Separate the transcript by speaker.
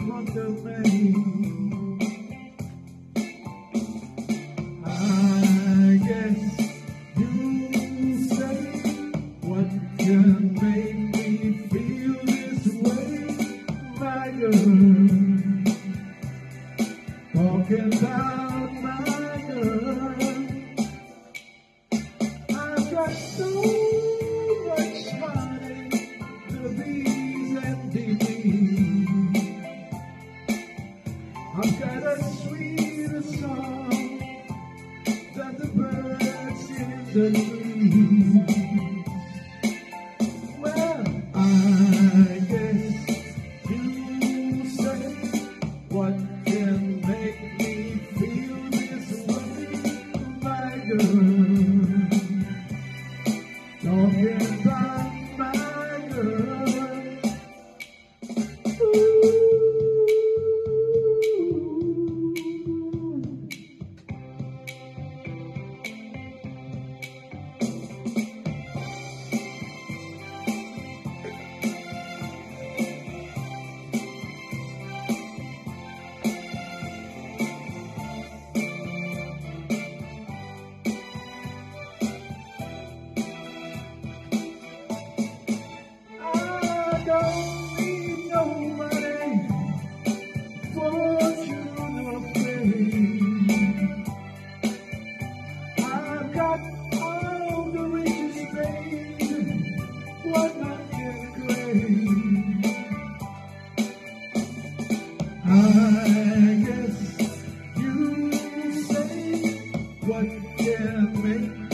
Speaker 1: front of me. I guess you say what can make me feel this way, my girl. Talking about my girl. I've got so much money, the bees and bees. I've got a sweeter song than the birds in the trees. Well, I guess you say what can make me feel this way, my girl. Talking about my girl. Ooh. Don't need no money, fortune or fame. I've got all the riches, babe, what none can claim. I guess you say what can make